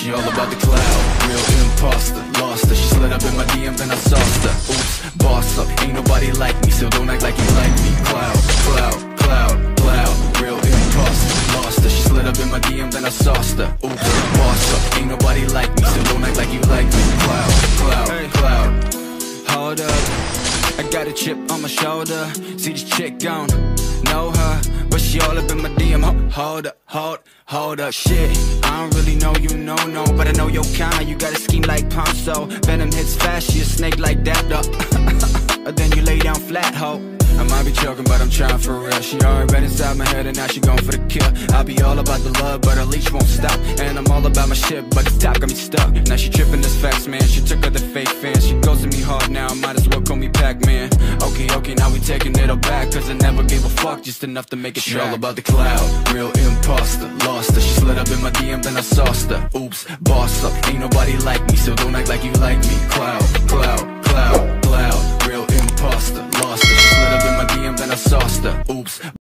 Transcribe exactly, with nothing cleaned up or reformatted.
She all about the cloud, real imposter. Lost her, she slid up in my D M, then I sauced her. Oops, boss up, ain't nobody like me, so don't act like you like me. Cloud, cloud, cloud, cloud, real imposter. Lost her, she slid up in my D M, then I sauced her. Oops, boss up, ain't nobody like me, so don't act like you like me. Cloud, cloud, hey. Cloud, hold up, I got a chip on my shoulder. See this chick gone, know her, but she all up in my D M. Hold up, hold, hold up, shit. I don't really know you, no, no, but I know your kind. You got a scheme like Ponzo. Venom hits fast, she a snake like that, though. Then you lay down flat, ho. I might be joking, but I'm trying for real. She already read inside my head and now she going for the kill. I be all about the love, but her leash won't stop. And I'm all about my shit, but the top got me stuck. Now she tripping this facts, man. She took her the fake fans. She goes to me hard now, might as well call me Pac-Man. Okay, okay, now we taking it all back, cause I never gave a fuck, just enough to make it. She all about the cloud, real imposter. Lost her, she slid up in my D M, then I sauced her. Oops, boss up, ain't nobody like me, so don't act like you like me. Cloud, cloud, cloud.